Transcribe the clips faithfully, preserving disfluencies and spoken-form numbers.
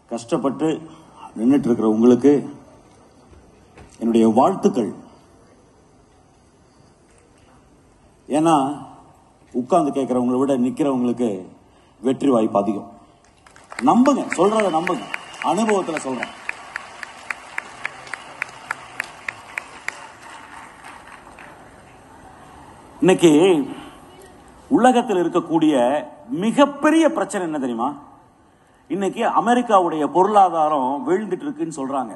கஷ்டப்பட்டு நின்றுட்டு இருக்கிற உங்களுக்கு என்னுடைய வாழ்த்துக்கள். ஏன்னா உட்கார்ந்து கேட்கறவங்களை விட நிக்கிறவங்களுக்கு வெற்றி வாய்ப்பு அதிகம். நம்புங்க, சொல்றத நம்புங்க, அனுபவத்தில் சொல்றேன். இன்னைக்கு உலகத்தில் இருக்கக்கூடிய மிகப்பெரிய பிரச்சனை என்ன தெரியுமா? இன்னைக்கு அமெரிக்காவுடைய பொருளாதாரம் வீழ்ந்துட்டு இருக்குன்னு சொல்றாங்க.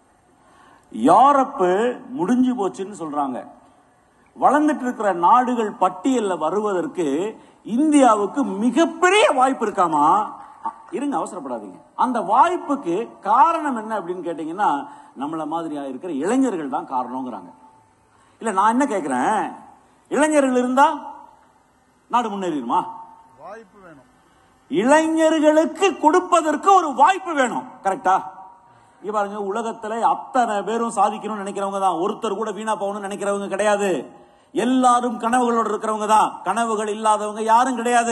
யூரோப்பு முடிஞ்சு போச்சுன்னு சொல்றாங்க. வளர்ந்துட்டு இருக்கிற நாடுகள் பட்டியலில் வருவதற்கு இந்தியாவுக்கு மிகப்பெரிய வாய்ப்பு இருக்காமா? இருங்க, அவசரப்படாதீங்க. அந்த வாய்ப்புக்கு காரணம் என்ன அப்படின்னு கேட்டீங்கன்னா, நம்மள மாதிரியா இருக்கிற இளைஞர்கள் தான் காரணங்கிறாங்க. இல்ல, நான் என்ன கேட்கிறேன், இளைஞர்கள் இருந்தா நாடு முன்னேறிடுமா? வாய்ப்பு வேணும். இளைஞர்களுக்கு கொடுப்பதற்கு ஒரு வாய்ப்பு வேணும். கரெக்டா? இங்க பாருங்க, உலகத்துல அத்தனை பேரும் சாதிக்கணும்னு நினைக்கிறவங்க தான். ஒருத்தர் கூட வீணா போகணும்னு நினைக்கிறவங்க கிடையாது. எல்லாரும் கனவுகளோடு இருக்கிறவங்க தான். கனவுகள் இல்லாதவங்க யாரும் கிடையாது.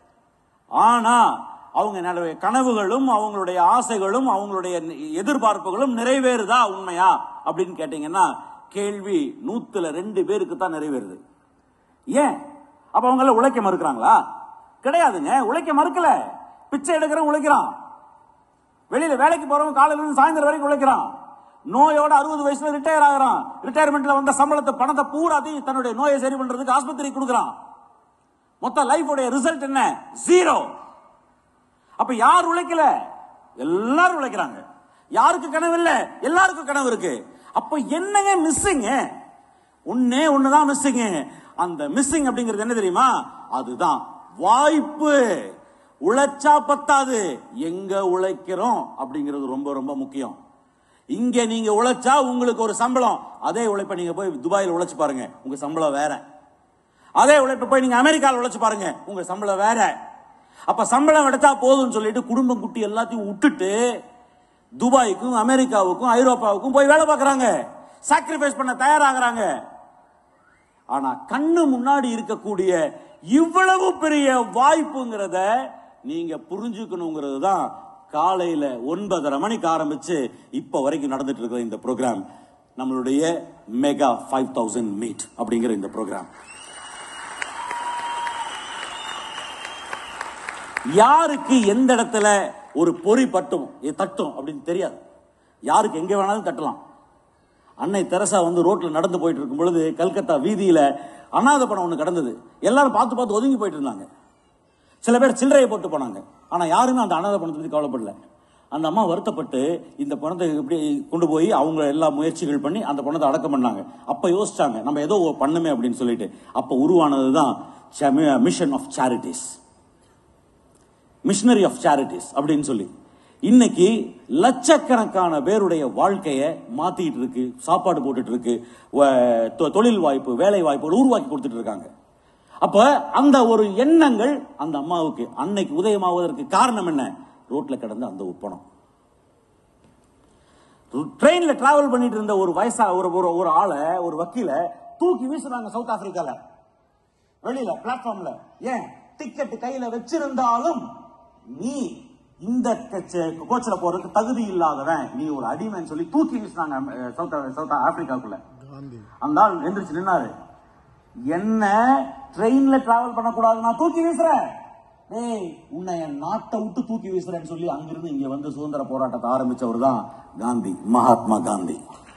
ஆனா அவங்க கனவுகளும் அவங்களுடைய ஆசைகளும் அவங்களுடைய எதிர்பார்ப்புகளும் நிறைவேறுதா உண்மையா அப்படின்னு கேட்டீங்கன்னா, கேள்வி நூத்துல ரெண்டு பேருக்கு தான் நிறைவேறுது. ஏன்? அப்ப அவங்க உழைக்க மறுக்கிறாங்களா? கிடையாதுங்க, உழைக்க மறுக்கல. பிச்சை எடுக்கிறவன் உழைக்கிறான், வெளியில வேலைக்கு போறவன் காலையில இருந்து சாயந்தரம் வரைக்கும் உழைக்கிறான். நோயோட அறுபது வயசுல ரிட்டையர் ஆகிறான். ரிட்டையர்மெண்ட்ல வந்த சம்பளத்தை பணத்தை பூராத்தையும் தன்னுடைய நோயை சரி பண்றதுக்கு ஆஸ்பத்திரி கொடுக்கறான். மொத்த லைஃப் உடைய ரிசல்ட் என்ன? ஜீரோ. அப்ப யார் உழைக்கல? எல்லாரும் உழைக்கிறாங்க. யாருக்கு கனவு இல்ல? எல்லாருக்கும் கனவு இருக்கு. அப்ப என்னங்க மிஸ்ஸிங்? ஒன்னே ஒண்ணுதான் மிஸ்ஸிங். அந்த மிஸ்ஸிங் அப்படிங்கிறது என்ன தெரியுமா? அதுதான் வாய்ப்பு. உழைச்சா பத்தாது, எங்க உழைக்கிறோம் அப்படிங்கிறது ரொம்ப ரொம்ப முக்கியம். இங்க நீங்க உழைச்சா உங்களுக்கு ஒரு சம்பளம். அதே உழைப்பை நீங்க போய் துபாயில் உழைச்சு பாருங்க, உங்க சம்பளம் வேற. அதே உழைப்பை போய் நீங்க அமெரிக்காவில் உழைச்சு பாருங்க, உங்க சம்பளம் வேற. அப்ப சம்பளம் எடுத்தா போதும்னு சொல்லிட்டு குடும்பம் குட்டி எல்லாத்தையும் விட்டுட்டு துபாய்க்கும் அமெரிக்காவுக்கும் ஐரோப்பாவுக்கும் போய் வேலை பார்க்கறாங்க, சாக்ரிஃபைஸ் பண்ண தயாராகிறாங்க. ஆனா கண்ணு முன்னாடி இருக்கக்கூடிய இவ்வளவு பெரிய வாய்ப்புங்கிறத நீங்க புரிஞ்சுக்கணுங்கிறது தான் காலையில ஒன்பதரை மணிக்கு ஆரம்பிச்சு இப்ப வரைக்கும் நடந்துட்டு இருக்கிற இந்த ப்ரோக்ராம், நம்மளுடைய மெகா ஃபைவ் தௌசண்ட் மீட் அப்படிங்கிற இந்த ப்ரோக்ராம். யாருக்கு எந்த இடத்துல ஒரு பொறி பட்டும் தட்டும் அப்படின்னு தெரியாது. யாருக்கு எங்க வேணாலும் தட்டலாம். அன்னை தெரசா வந்து ரோட்ல நடந்து போயிட்டு இருக்கும் பொழுது கல்கத்தா வீதியில அனாதை பணம் ஒண்ணு கடந்தது. எல்லாரும் பார்த்து பார்த்து ஒதுங்கி போயிட்டு இருந்தாங்க. சில பேர் சில்லறையை போட்டு போனாங்க. ஆனா யாருமே அந்த அனாதை பணத்தை பத்தி கவலைப்படல. அந்த அம்மா வருத்தப்பட்டு இந்த பணத்தை இப்படி கொண்டு போய் அவங்க எல்லா முயற்சிகள் பண்ணி அந்த பணத்தை அடக்கம் பண்ணாங்க. அப்ப யோசிச்சாங்க, நம்ம ஏதோ பண்ணுமே அப்படின்னு சொல்லிட்டு. அப்ப உருவானதுதான் mission of charities, missionary of charities அப்படின்னு சொல்லி இன்னைக்கு லட்சக்கணக்கான பேருடைய வாழ்க்கையை மாத்திட்டு இருக்கு, சாப்பாடு போட்டுட்டு இருக்கு, தொழில் வாய்ப்பு, வேலை வாய்ப்புகள் உருவாக்கி கொடுத்துட்டு இருக்காங்க. அப்ப அந்த ஒரு எண்ணங்கள் அந்த அம்மாவுக்கு அன்னைக்கு உதயமாவதற்கு காரணம் என்ன? ரோட்ல கிடந்த அந்த பணம். ட்ரெயின்ல டிராவல் பண்ணிட்டு இருந்த ஒரு வயசா ஒரு ஒரு ஆளை, ஒரு வக்கீல தூக்கி வீசுறாங்க சவுத் ஆப்பிரிக்கால, வெளியில பிளாட்ஃபார்ம்ல. ஏன்? டிக்கெட் கையில வச்சிருந்தாலும் நீ இந்த கோச்சில போறதுக்கு தகுதி இல்லாதவன், நீ ஒரு அடிமைன்னு சொல்லி தூக்கி வீசினாங்க சவுத் சவுத் ஆப்பிரிக்காவுக்குள்ள. அந்த ஆள் எந்திரிச்சு நின்னாரு, என்ன ட்ரெயின்ல டிராவல் பண்ணக்கூடாது, நான் தூக்கி வீசுறேன், ஏய் உன்னை என் நாட்டை விட்டு தூக்கி வீசுறேன்னு சொல்லி அங்கிருந்து இங்க வந்து சுதந்திர போராட்டத்தை ஆரம்பிச்சவர் தான் காந்தி, மகாத்மா காந்தி.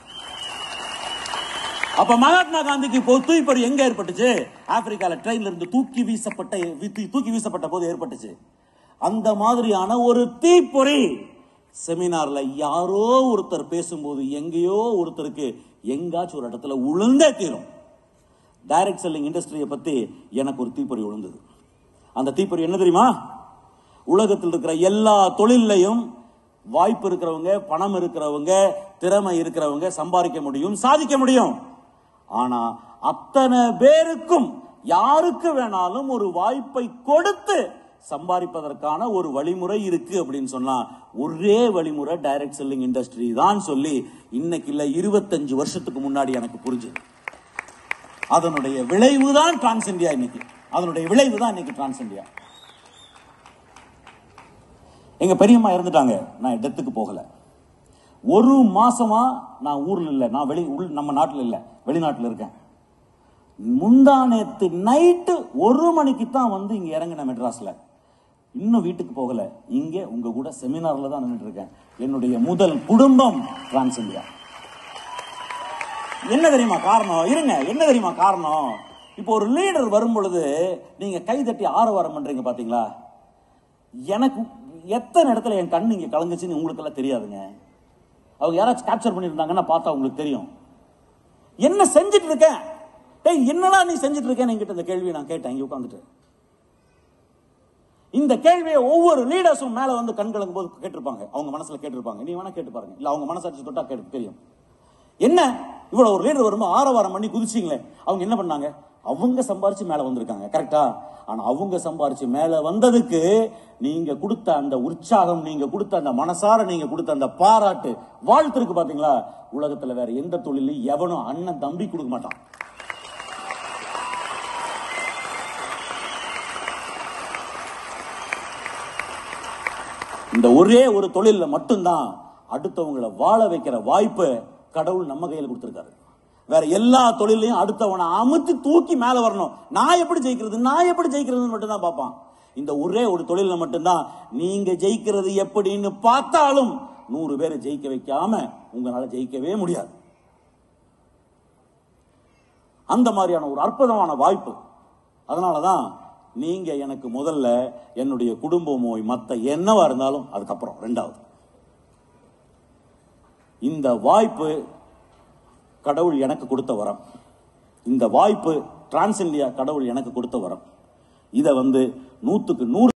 அப்ப மகாத்மா காந்திக்கு தூய்ப்பொறி எங்க ஏற்பட்டுச்சு? ஆப்பிரிக்கால ட்ரெயின்ல இருந்து தூக்கி வீசப்பட்ட தூக்கி வீசப்பட்ட போது ஏற்பட்டுச்சு. அந்த மாதிரியான ஒரு தீப்பொறி செமினார்ல யாரோ ஒருத்தர் பேசும்போது எங்கேயோ ஒருத்தருக்கு எங்காச்சும் ஒரு இடத்துல உளுந்தே தீரும். டைரக்ட் செல்லிங் இண்டஸ்ட்ரியை பத்தி எனக்கு ஒரு தீப்பொறி விழுந்தது. அந்த தீப்பொறி என்ன தெரியுமா? உலகத்தில் இருக்கிற எல்லா தொழிலையும் வாய்ப்பு இருக்கிறவங்க, பணம் இருக்கிறவங்க, திறமை இருக்கிறவங்க சம்பாதிக்க முடியும், சாதிக்க முடியும். ஆனா அத்தனை பேருக்கும் யாருக்கு வேணாலும் ஒரு வாய்ப்பை கொடுத்து சம்பாதிப்பதற்கான ஒரு வழிமுறை இருக்கு அப்படின்னு சொன்னா ஒரே வழிமுறை டைரக்ட் செல்லிங் இண்டஸ்ட்ரி தான் சொல்லி இன்னைக்கு இல்ல இருபத்தஞ்சு வருஷத்துக்கு முன்னாடி எனக்கு புரிஞ்சது. அதனுடைய விளைவுதான் டிரான்ஸ் இந்தியா. இன்னைக்கு அதனுடைய விளைவுதான் இன்னைக்கு டிரான்ஸ் இந்தியா. எங்க பெரியம்மா இறந்துட்டாங்க, நான் டெத்துக்கு போகல. ஒரு மாசமா நான் ஊர்ல இல்ல, நான் வெளி உள் நம்ம நாட்டில் இல்ல, வெளிநாட்டில் இருக்கேன். முந்தானேத்து நைட்டு ஒரு மணிக்கு தான் வந்து இங்க இறங்கின மெட்ராஸ்ல. இன்னும் வீட்டுக்கு போகல, இங்க உங்க கூட செமினார்ல தான் நின்றுட்டு இருக்கேன். என்னுடைய முதல் குடும்பம் டிரான்ஸ் இந்தியா. என்ன தெரியுமா காரணம்? இருங்க, என்ன தெரியுமா காரணம்? இப்போ ஒரு லீடர் வரும் பொழுது நீங்க கை தட்டி ஆரவாரம் பண்றீங்க பாத்தீங்களா? எனக்கு எத்தனை இடத்துல என் கண்ணு இங்க கலங்குச்சுன்னு உங்களுக்கு எல்லாம் தெரியாதுங்க. அவங்க யாராச்சும் கேப்சர் பண்ணிருந்தாங்கன்னா பார்த்தா உங்களுக்கு தெரியும். என்ன செஞ்சுட்டு இருக்கேன், டேய் என்னடா நீ செஞ்சுட்டு இருக்கேன்னு என்கிட்ட இந்த கேள்வியை நான் கேட்டேன் இங்க உட்காந்துட்டு. இந்த கேள்வியை ஒவ்வொரு லீடர்ஸும் மேல வந்து கண் கலங்கும் போது கேட்டிருப்பாங்க, அவங்க மனசுல கேட்டிருப்பாங்க. நீ வேணா கேட்டு பாருங்க, இல்ல அவங்க மனசாட்சி தொட்டா கேட்டு தெரியும். என்ன இவ்வளவு ஒரு லீடர் வரும்போது ஆரவாரம் பண்ணி குதிச்சிங்களே, அவங்க என்ன பண்ணாங்க? அவங்க சம்பாரிச்சு மேல வந்திருக்காங்க, கரெக்டா? ஆனா அவங்க சம்பாரிச்சு மேல வந்ததுக்கு நீங்க கொடுத்த அந்த உற்சாகம், நீங்க கொடுத்த அந்த மனசார நீங்க கொடுத்த அந்த பாராட்டு, வாழ்த்து இருக்கு பாத்தீங்களா? உலகத்துல வேற எந்த தொழிலையும் எவனும் அண்ணன் தம்பி கொடுக்க மாட்டான். இந்த ஒரே ஒரு தொழில மட்டும்தான் அடுத்தவங்களை வாழ வைக்கிற வாய்ப்பு கடவுள் நம்ம கையில் கொடுத்திருக்காரு. வேற எல்லா தொழிலையும் அடுத்தவனை அமுத்தி தூக்கி மேல வரணும், நான் எப்படி ஜெயிக்கிறது நான் எப்படி ஜெயிக்கிறதுன்னு மட்டும் தான் பார்ப்பான். இந்த ஒரே ஒரு தொழில மட்டும்தான் நீங்க ஜெயிக்கிறது எப்படின்னு பார்த்தாலும் நூறு பேரை ஜெயிக்க வைக்காம உங்களால ஜெயிக்கவே முடியாது. அந்த மாதிரியான ஒரு அற்புதமான வாய்ப்பு. அதனாலதான் நீங்க எனக்கு முதல்ல என்னுடைய குடும்பமோ மத்த என்னவா இருந்தாலும் அதுக்கப்புறம் ரெண்டாவது. இந்த வாய்ப்பு கடவுள் எனக்கு கொடுத்த வரம். இந்த வாய்ப்பு டிரான்ஸ் இந்தியா கடவுள் எனக்கு கொடுத்த வரம். இதை வந்து நூத்துக்கு நூறு